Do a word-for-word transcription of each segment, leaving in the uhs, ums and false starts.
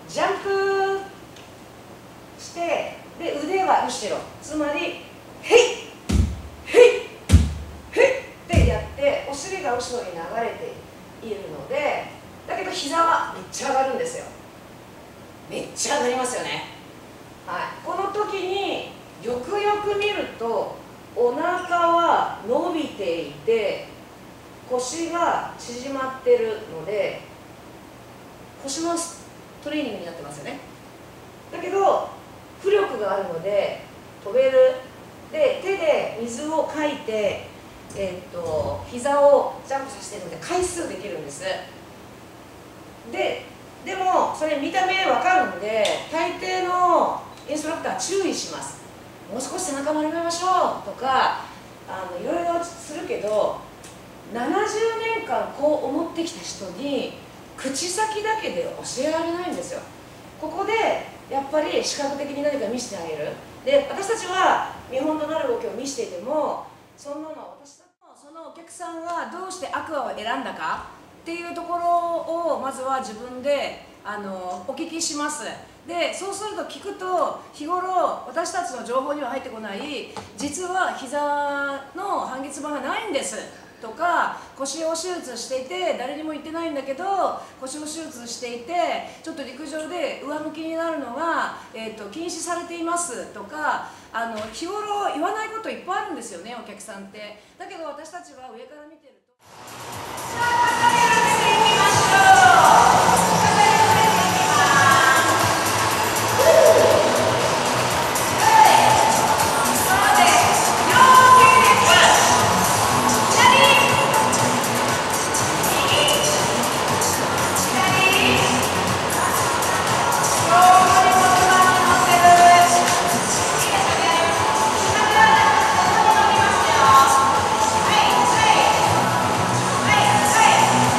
ジャンプしてで腕は後ろ、つまりヘイヘイヘイってやってお尻が後ろに流れているので、だけど膝はめっちゃ上がるんですよ。めっちゃ上がりますよね。はい、この時によくよく見るとお腹は伸びていて腰が縮まってるので腰のトレーニングになってますよね。だけど浮力があるので飛べる。で手で水をかいて、えー、っと膝をジャンプさせてるので回数できるんです。ででもそれ見た目わかるんで大抵のインストラクターは注意します。もう少し背中丸めましょうとかあのいろいろするけど、ななじゅうねんかんこう思ってきた人に口先だけで教えられないんですよ。ここでやっぱり視覚的に何か見せてあげる。で私たちは見本となる動きを見せていても、そんなのは私たちのそのお客さんがどうしてアクアを選んだかっていうところをまずは自分であのお聞きします。でそうすると聞くと日頃私たちの情報には入ってこない実は膝の半月板がないんですとか、腰を手術していて誰にも言ってないんだけど腰を手術していてちょっと陸上で上向きになるのが、えー、と禁止されていますとか、あの日頃言わないこといっぱいあるんですよね、お客さんって。だけど私たちは上から見てると。さあ、肩緩めていきましょう。肩緩めていきます。そうです。両手でパンチ。左右左両方に骨盤に乗せる。いいですよね。下からここ伸びますよ。はいはいはいはい。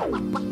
はい